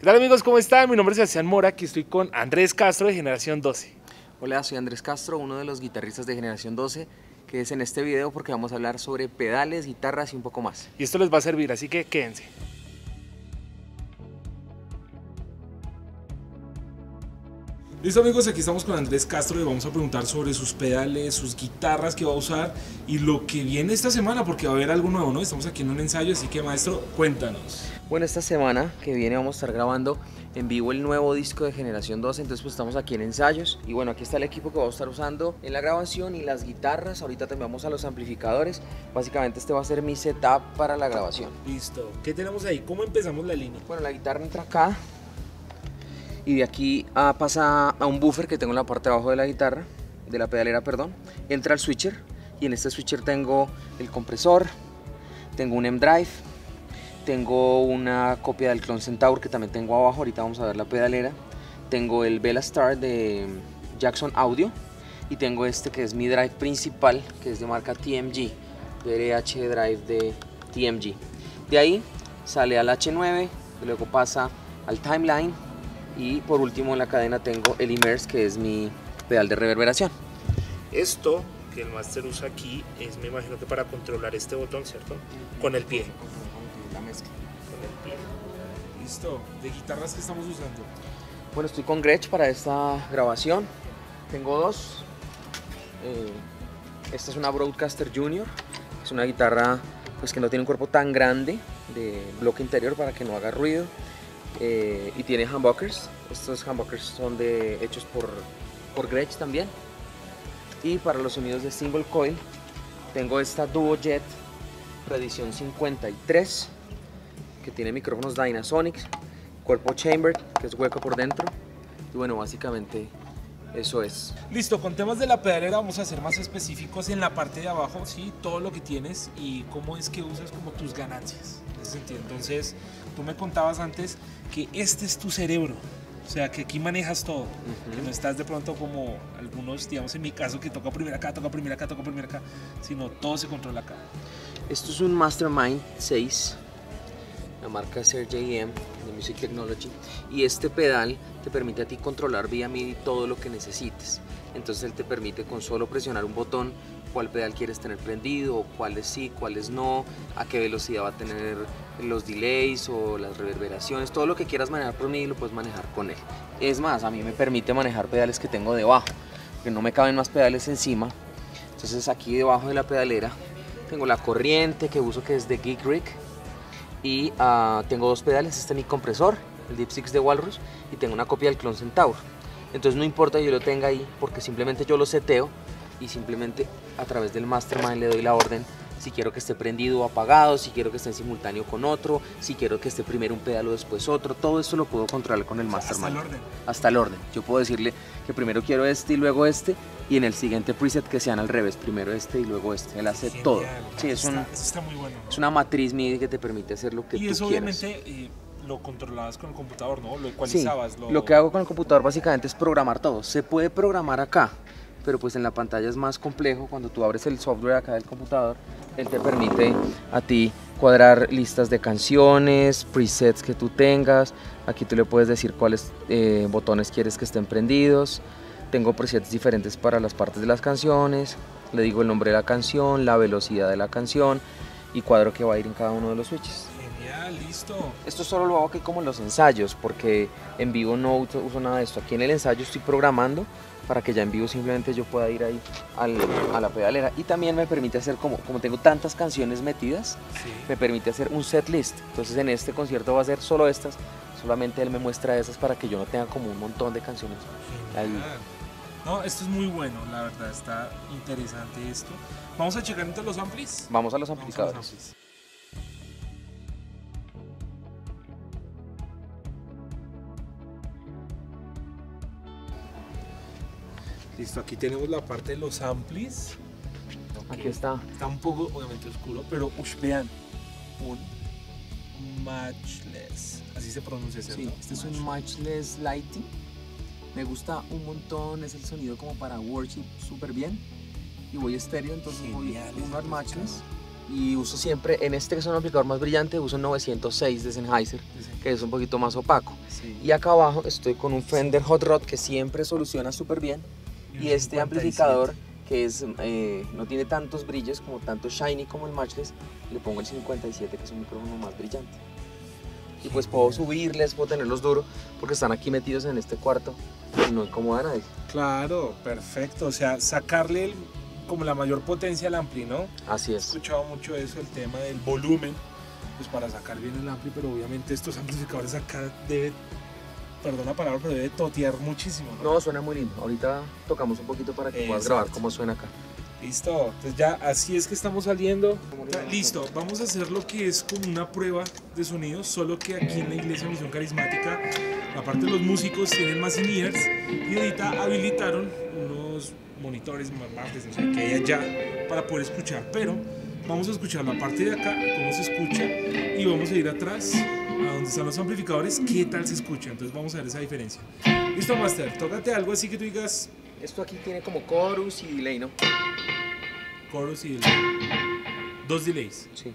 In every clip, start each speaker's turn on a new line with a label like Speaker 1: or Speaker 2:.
Speaker 1: ¿Qué tal amigos? ¿Cómo están? Mi nombre es Sebastián Mora, aquí estoy con Andrés Castro de Generación 12.
Speaker 2: Hola, soy Andrés Castro, uno de los guitarristas de Generación 12, que es en este video porque vamos a hablar sobre pedales, guitarras y un poco más.
Speaker 1: Y esto les va a servir, así que quédense. Listo amigos, aquí estamos con Andrés Castro y vamos a preguntar sobre sus pedales, sus guitarras que va a usar y lo que viene esta semana, porque va a haber algo nuevo, ¿no? Estamos aquí en un ensayo, así que maestro, cuéntanos.
Speaker 2: Bueno, esta semana que viene vamos a estar grabando en vivo el nuevo disco de Generación 12, entonces pues estamos aquí en ensayos. Y bueno, aquí está el equipo que vamos a estar usando en la grabación y las guitarras. Ahorita también vamos a los amplificadores. Básicamente este va a ser mi setup para la grabación.
Speaker 1: Listo, ¿qué tenemos ahí? ¿Cómo empezamos la línea?
Speaker 2: Bueno, la guitarra entra acá y de aquí pasa a un buffer que tengo en la parte de abajo de la guitarra, de la pedalera, perdón. Entra el switcher y en este switcher tengo el compresor, tengo un M-Drive, tengo una copia del Clone Centaur que también tengo abajo, ahorita vamos a ver la pedalera. Tengo el Bella Star de Jackson Audio y tengo este que es mi drive principal, que es de marca TMG, PRH Drive de TMG. De ahí sale al H9, luego pasa al Timeline y por último en la cadena tengo el Immerse, que es mi pedal de reverberación.
Speaker 1: Esto que el máster usa aquí es, me imagino que para controlar este botón, ¿cierto? Con el pie.
Speaker 2: La mezcla.
Speaker 1: Con el pie. Listo, ¿de guitarras que estamos usando?
Speaker 2: Bueno, estoy con Gretsch para esta grabación. Tengo dos. Esta es una Broadcaster Junior. Es una guitarra pues, que no tiene un cuerpo tan grande de bloque interior para que no haga ruido. Y tiene humbuckers. Estos humbuckers son hechos por Gretsch también. Y para los sonidos de single coil tengo esta Duo Jet Edición 53 que tiene micrófonos Dynasonic, cuerpo chamber que es hueco por dentro. Y bueno, básicamente eso es.
Speaker 1: Listo, con temas de la pedalera vamos a ser más específicos en la parte de abajo, ¿sí? Todo lo que tienes y cómo es que usas como tus ganancias. En ese sentido. Entonces, tú me contabas antes que este es tu cerebro. O sea, que aquí manejas todo. Que no estás de pronto como algunos, digamos en mi caso, que toca primero acá, toca primero acá, toca primero acá, sino todo se controla acá.
Speaker 2: Esto es un Mastermind 6, la marca es RJM de Music Technology, y este pedal te permite a ti controlar vía MIDI todo lo que necesites. Entonces él te permite con solo presionar un botón cuál pedal quieres tener prendido, cuáles sí, cuáles no, a qué velocidad va a tener los delays o las reverberaciones, todo lo que quieras manejar por MIDI lo puedes manejar con él. Es más, a mí me permite manejar pedales que tengo debajo, que no me caben más pedales encima. Entonces aquí debajo de la pedalera tengo la corriente que uso, que es de Geek Rig, y tengo dos pedales. Este es mi compresor, el Deep Six de Walrus, y tengo una copia del Clone Centaur. Entonces no importa que yo lo tenga ahí, porque simplemente yo lo seteo y simplemente a través del Mastermind le doy la orden si quiero que esté prendido o apagado, si quiero que esté en simultáneo con otro, si quiero que esté primero un pedal o después otro. Todo esto lo puedo controlar con el Mastermind.
Speaker 1: Hasta el orden.
Speaker 2: Hasta el orden. Yo puedo decirle que primero quiero este y luego este, y en el siguiente preset que sean al revés, primero este y luego este. Él hace
Speaker 1: Genial.
Speaker 2: todo. Sí,
Speaker 1: Eso está muy bueno, ¿no?
Speaker 2: es una matriz MIDI que te permite hacer lo que
Speaker 1: y
Speaker 2: tú
Speaker 1: eso
Speaker 2: quieras.
Speaker 1: obviamente lo controlabas con el computador, ¿no? Lo ecualizabas.
Speaker 2: Sí, lo que hago con el computador básicamente es programar todo. Se puede programar acá, pero pues en la pantalla es más complejo. Cuando tú abres el software acá del computador, él te permite a ti cuadrar listas de canciones, presets que tú tengas. Aquí tú le puedes decir cuáles botones quieres que estén prendidos. Tengo presets diferentes para las partes de las canciones. Le digo el nombre de la canción, la velocidad de la canción y cuadro que va a ir en cada uno de los switches.
Speaker 1: Genial, listo.
Speaker 2: Esto solo lo hago aquí como en los ensayos, porque en vivo no uso nada de esto. Aquí en el ensayo estoy programando para que ya en vivo simplemente yo pueda ir ahí a la pedalera. Y también me permite hacer, como tengo tantas canciones metidas,
Speaker 1: Sí.
Speaker 2: me permite hacer un set list. Entonces en este concierto va a ser solo estas, solamente él me muestra esas para que yo no tenga como un montón de canciones ahí.
Speaker 1: Genial. No, esto es muy bueno, la verdad, está interesante esto. Vamos a checar entre los amplis.
Speaker 2: Vamos a los
Speaker 1: Vamos a los
Speaker 2: amplificadores.
Speaker 1: amplis. Listo, aquí tenemos la parte de los amplis.
Speaker 2: Aquí está.
Speaker 1: Está un poco, obviamente, oscuro, pero vean, un matchless, así se pronuncia, ¿cierto?
Speaker 2: Sí, este es un matchless lighting. Me gusta un montón, es el sonido como para worship súper bien. Y voy estéreo, entonces
Speaker 1: Genial,
Speaker 2: voy uno al matchless y uso siempre, en este que es un amplificador más brillante, uso un 906 de Sennheiser, que es un poquito más opaco.
Speaker 1: Sí.
Speaker 2: Y acá abajo estoy con un Fender Hot Rod que siempre soluciona súper bien. Y este
Speaker 1: 57.
Speaker 2: amplificador que es, no tiene tantos brillos, como tanto shiny como el Matchless, le pongo el 57, que es un micrófono más brillante. Y pues puedo subirles, puedo tenerlos duros, porque están aquí metidos en este cuarto y no incomoda a nadie.
Speaker 1: Claro, perfecto. O sea, sacarle como la mayor potencia al ampli, ¿no?
Speaker 2: Así
Speaker 1: He
Speaker 2: es.
Speaker 1: escuchado mucho eso, el tema del volumen, pues para sacar bien el ampli, pero obviamente estos amplificadores acá debe, perdón la palabra, pero debe totear muchísimo, ¿no?
Speaker 2: No, suena muy lindo. Ahorita tocamos un poquito para que puedas grabar cómo suena acá.
Speaker 1: Listo, entonces ya así es que estamos saliendo. Listo, vamos a hacer lo que es como una prueba de sonido, solo que aquí en la Iglesia Misión Carismática, aparte de los músicos, tienen más in-ears y ahorita habilitaron unos monitores más grandes, no sé, que hay allá para poder escuchar, pero vamos a escuchar la parte de acá, cómo se escucha, y vamos a ir atrás a donde están los amplificadores, qué tal se escucha. Entonces vamos a ver esa diferencia. Listo, Master, tócate algo así que tú digas.
Speaker 2: Esto aquí tiene como chorus y delay, ¿no?
Speaker 1: Chorus y delay. Dos delays.
Speaker 2: Sí.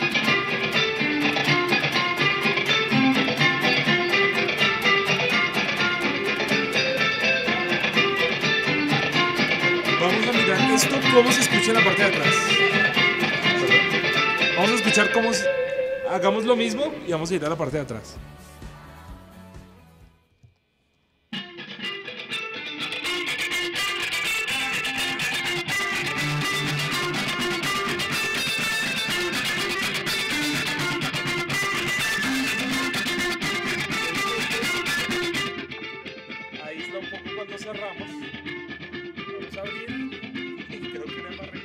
Speaker 1: Vamos a mirar esto, cómo se escucha en la parte de atrás. Vamos a escuchar cómo hagamos lo mismo y vamos a ir a la parte de atrás. Ahí está un poco cuando cerramos. Vamos a abrir. Creo que me embarré.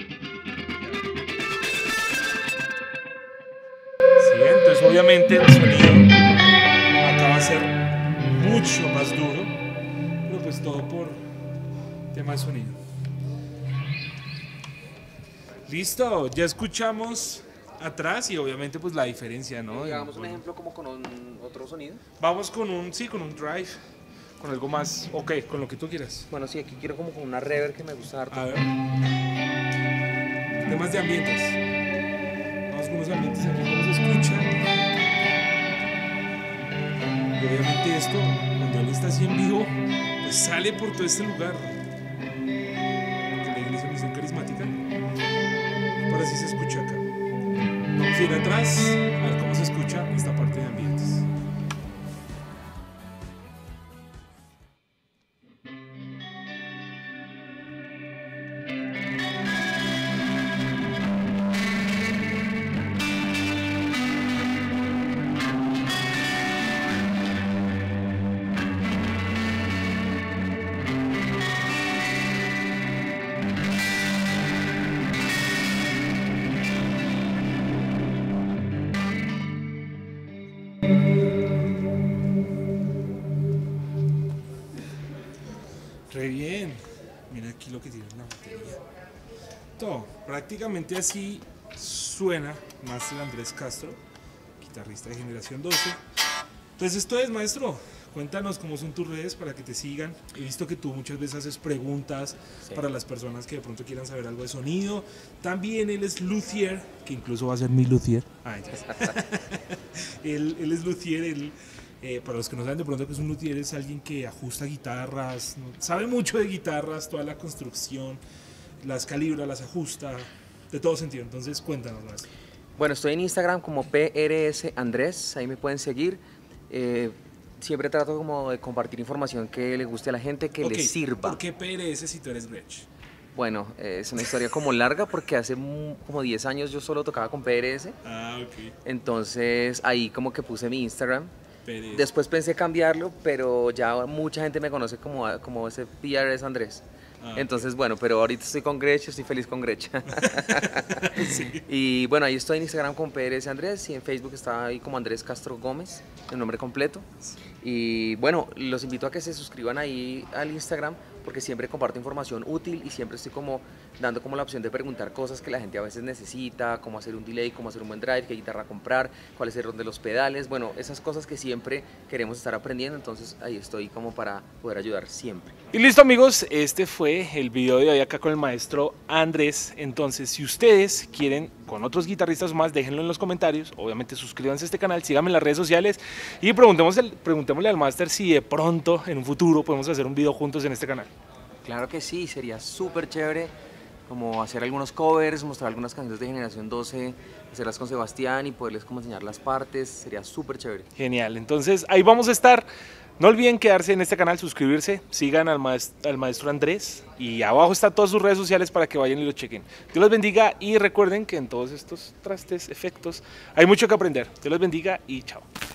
Speaker 1: Sí, entonces obviamente el sonido acá va a ser mucho más duro, pero pues todo por tema de sonido. Listo, ya escuchamos atrás y obviamente pues la diferencia, ¿no?
Speaker 2: Hagamos un ejemplo como con otro sonido.
Speaker 1: Vamos con un, sí, con un drive, con algo más, ok, con lo que tú quieras.
Speaker 2: Bueno, sí, aquí quiero como con una reverb que me gusta harto.
Speaker 1: A ver. Temas de ambientes. Vamos con los ambientes aquí, cómo se escucha. Y obviamente esto, cuando él está así en vivo, pues sale por todo este lugar. De la Iglesia Misión Carismática. Por así se escucha acá. Vamos a ir atrás a ver cómo se escucha esta parte de ambientes. Re bien. Mira aquí lo que tiene la batería. Todo. Prácticamente así suena Master Andrés Castro, guitarrista de Generación 12. Entonces esto es, maestro. Cuéntanos cómo son tus redes para que te sigan. He visto que tú muchas veces haces preguntas para las personas que de pronto quieran saber algo de sonido. También él es luthier, que incluso va a ser mi luthier. Él es luthier, para los que no saben de pronto que es un luthier, es alguien que ajusta guitarras, sabe mucho de guitarras, toda la construcción, las calibra, las ajusta, de todo sentido. Entonces cuéntanos, maestro.
Speaker 2: Bueno, estoy en Instagram como PRS Andrés, ahí me pueden seguir. Siempre trato como de compartir información que le guste a la gente, que le sirva.
Speaker 1: ¿Por qué PRS si tú eres Gretsch?
Speaker 2: Bueno, es una historia como larga porque hace como 10 años yo solo tocaba con PRS.
Speaker 1: Ah, ok.
Speaker 2: Entonces ahí como que puse mi Instagram.
Speaker 1: PRS.
Speaker 2: Después pensé cambiarlo, pero ya mucha gente me conoce como ese PRS Andrés.
Speaker 1: Ah,
Speaker 2: entonces, bueno, pero ahorita estoy con Gretsch, estoy feliz con Gretsch.
Speaker 1: Sí.
Speaker 2: Y bueno, ahí estoy en Instagram con PRS Andrés y en Facebook está ahí como Andrés Castro Gómez, el nombre completo. Y bueno, los invito a que se suscriban ahí al Instagram porque siempre comparto información útil y siempre estoy como dando como la opción de preguntar cosas que la gente a veces necesita, cómo hacer un delay, cómo hacer un buen drive, qué guitarra comprar, cuál es el ron de los pedales, bueno, esas cosas que siempre queremos estar aprendiendo, entonces ahí estoy como para poder ayudar siempre.
Speaker 1: Y listo amigos, este fue el video de hoy acá con el maestro Andrés. Entonces si ustedes quieren con otros guitarristas más, déjenlo en los comentarios. Obviamente suscríbanse a este canal, síganme en las redes sociales y preguntémosle al máster si de pronto en un futuro podemos hacer un video juntos en este canal.
Speaker 2: Claro que sí, sería súper chévere como hacer algunos covers, mostrar algunas canciones de Generación 12, hacerlas con Sebastián y poderles como enseñar las partes, sería súper chévere.
Speaker 1: Genial, entonces ahí vamos a estar. No olviden quedarse en este canal, suscribirse, sigan al maestro Andrés y abajo están todas sus redes sociales para que vayan y lo chequen. Dios los bendiga y recuerden que en todos estos trastes, efectos, hay mucho que aprender. Dios los bendiga y chao.